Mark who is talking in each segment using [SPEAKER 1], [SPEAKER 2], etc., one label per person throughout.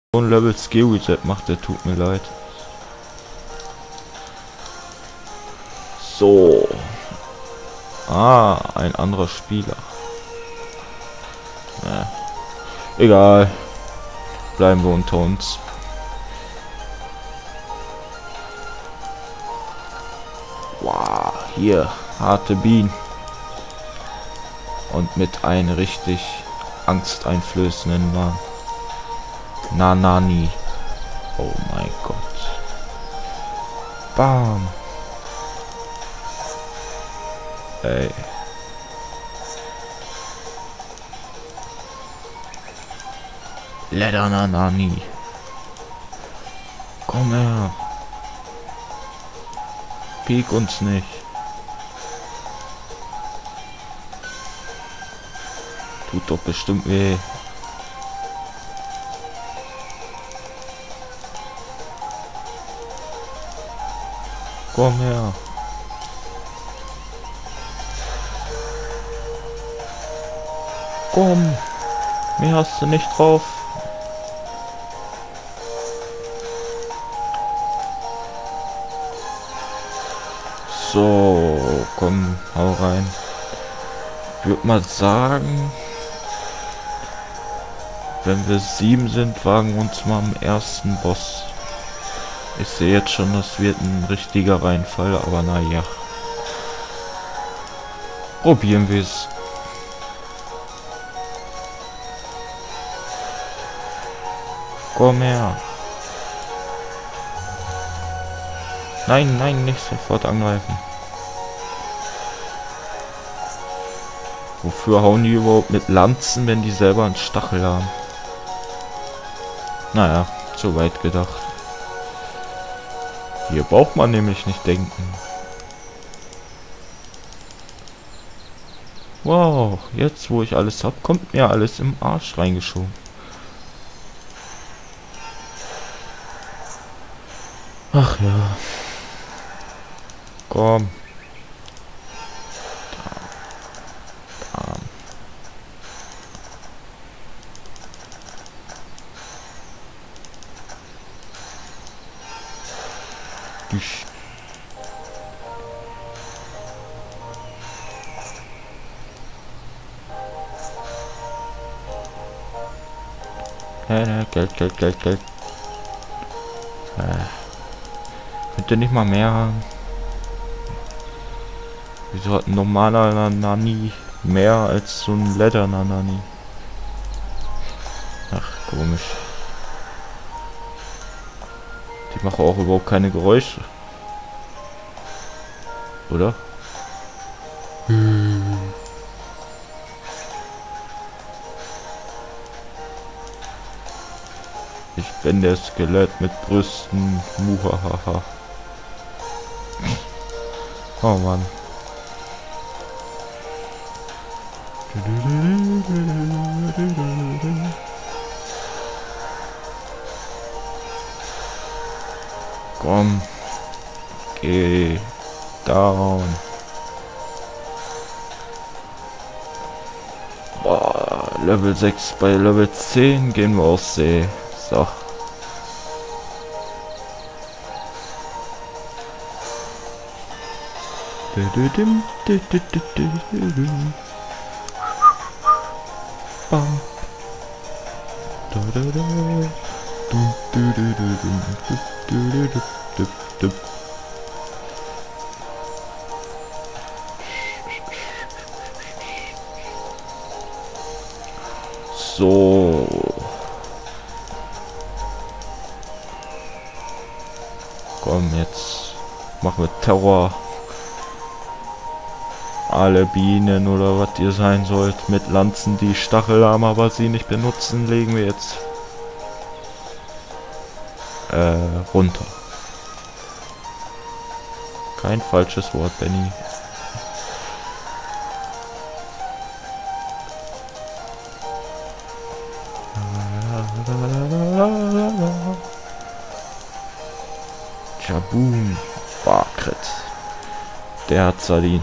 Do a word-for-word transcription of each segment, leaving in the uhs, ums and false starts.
[SPEAKER 1] So ein Level Skill Reset macht, der tut mir leid. So. Ah, ein anderer Spieler. Ja. Egal. Bleiben wir unter uns. Wow, hier, harte Bienen. Und mit einem richtig angsteinflößenden Namen. Nanani. Oh mein Gott. Bam. Ey. Leder Nanani. Komm her. Piek uns nicht. Tut doch bestimmt weh. Komm her. Komm. Mehr hast du nicht drauf. So, komm, hau rein. Ich würde mal sagen, wenn wir sieben sind, wagen wir uns mal am ersten Boss. Ich sehe jetzt schon, das wird ein richtiger Reinfall, aber naja. Probieren wir es. Komm her. Nein, nein, nicht sofort angreifen. Wofür hauen die überhaupt mit Lanzen, wenn die selber einen Stachel haben? Naja, zu weit gedacht. Hier braucht man nämlich nicht denken. Wow, jetzt wo ich alles hab, kommt mir alles im Arsch reingeschoben. Ach ja. Komm. Da. Da. Düsch. Ja, Geld, Geld, Geld, Geld. Äh. Könnt ihr nicht mal mehr haben? Wieso hat ein normaler Nanani mehr als so ein Leder Nanani? Ach, komisch. Die machen auch überhaupt keine Geräusche. Oder? Hm. Ich bin der Skelett mit Brüsten. Muhahaha. Oh Mann. Komm. Geh down. Boah, Level sechs bei Level zehn gehen wir auf See. So. So. Komm, jetzt machen wir Terror. Alle Bienen oder was ihr sein sollt mit Lanzen, die Stachel haben, aber sie nicht benutzen, legen wir jetzt äh, runter. Kein falsches Wort, Benny. Jaboom. Barkret. Der hat's verdient.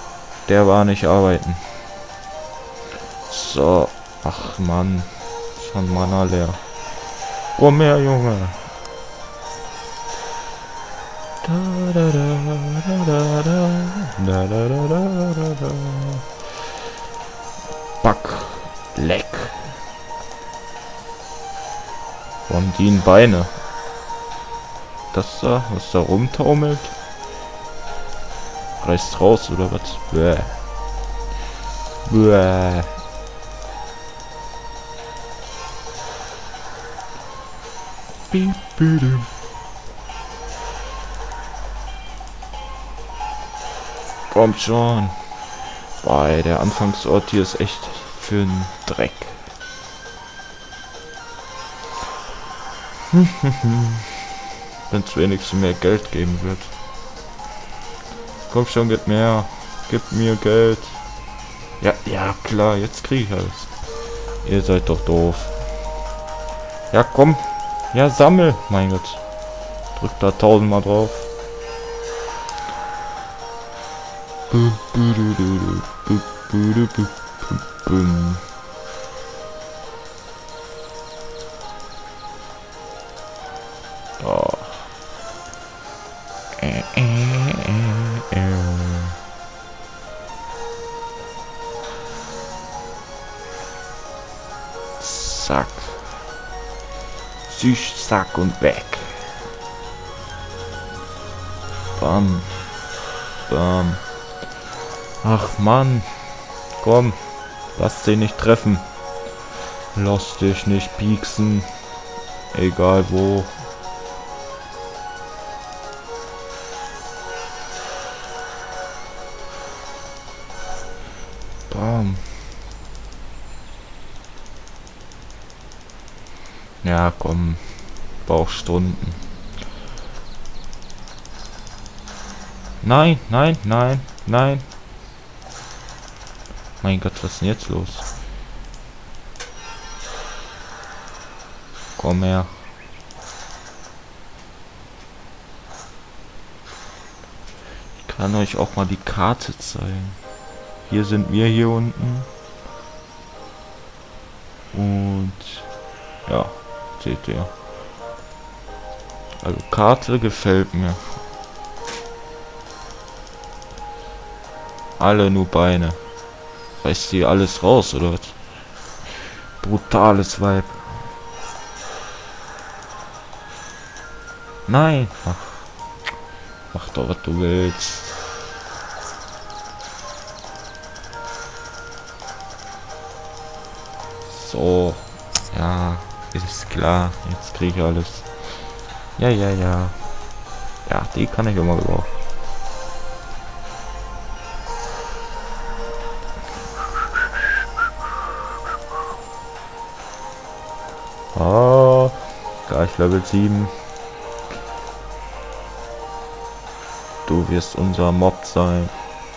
[SPEAKER 1] Der war nicht arbeiten. So. Ach Mann. Und Mana leer. Komm her, Junge. Da, da, da, da, da, da, da, da, da, da. Back. Leck. Wo haben die Beine? Das da, was da rumtaumelt? Reißt raus oder was? Bäh. Bäh. Beep, beep. Kommt schon. Boah, der Anfangsort hier ist echt für einen Dreck. Wenn es wenigstens mehr Geld geben wird. Komm schon, gib mehr. Gib mir Geld. Ja, ja, klar, jetzt kriege ich alles. Ihr seid doch doof. Ja, komm. Ja, sammel. Mein Gott. Drück da tausendmal drauf. Oh. Äh, äh, äh, äh. Zack. Süß, zack und weg. Bam. Bam. Ach Mann. Komm. Lass den nicht treffen. Lass dich nicht pieksen. Egal wo. Bam. Ja, komm. Bauchstunden. Nein, nein, nein, nein. Mein Gott, was ist denn jetzt los? Komm her. Ich kann euch auch mal die Karte zeigen. Hier sind wir hier unten. Und ja, seht ihr. Also Karte gefällt mir. Alle nur Beine. Reißt hier alles raus, oder was? Brutales Vibe. Nein. Ach. Mach doch, was du willst. So. Ja, ist klar. Jetzt kriege ich alles. Ja, ja, ja. Ja, die kann ich immer gebrauchen. Oh, gleich Level sieben. Du wirst unser Mob sein.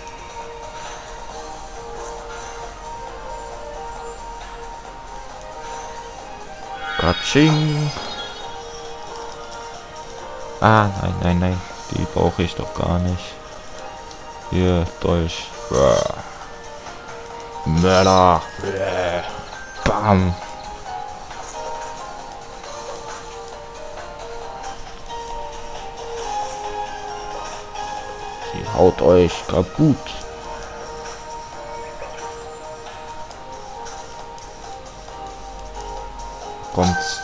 [SPEAKER 1] Katsching. Ah, nein, nein, nein. Die brauche ich doch gar nicht. Hier, Dolch. Mörder. Bam. Sie haut euch kaputt. Kommt's.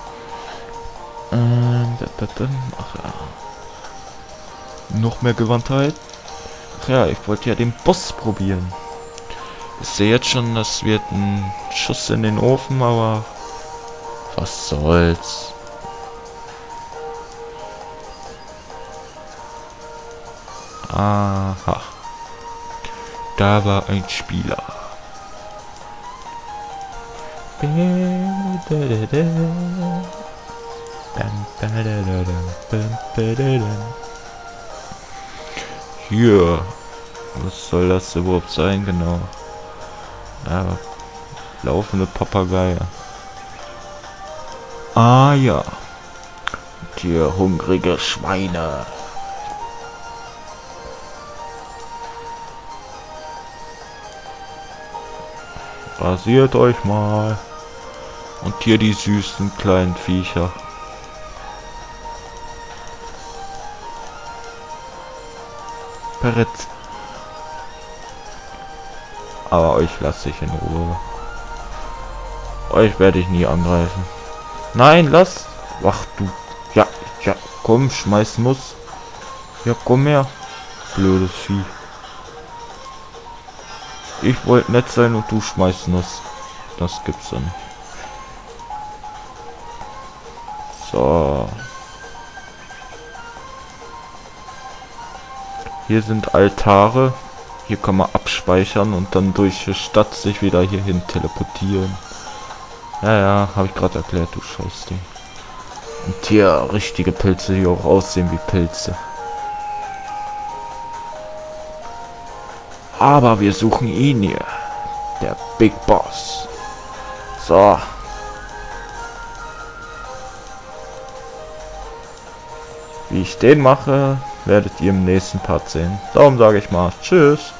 [SPEAKER 1] Ähm, ach ja. Noch mehr Gewandtheit. Ach ja, ich wollte ja den Boss probieren. Ich sehe jetzt schon, das wird ein Schuss in den Ofen, aber was soll's. Aha. Da war ein Spieler. Hier. Was soll das überhaupt sein, genau? Ja, laufende Papagei. Ah ja. Und hier hungrige Schweine. Rasiert euch mal. Und hier die süßen kleinen Viecher. Perret. Aber euch lasse ich in Ruhe. Euch werde ich nie angreifen. Nein, lass. Ach du. Ja, ja, komm, schmeiß Nuss. Ja, komm her. Blödes Vieh. Ich wollte nett sein und du schmeißt Nuss. Das gibt's dann. So. Hier sind Altare. Hier kann man abspeichern und dann durch die Stadt sich wieder hierhin teleportieren. Ja, ja, habe ich gerade erklärt, du Scheißding. Und hier richtige Pilze, die auch aussehen wie Pilze. Aber wir suchen ihn hier. Der Big Boss. So. Wie ich den mache, werdet ihr im nächsten Part sehen. Darum sage ich mal Tschüss.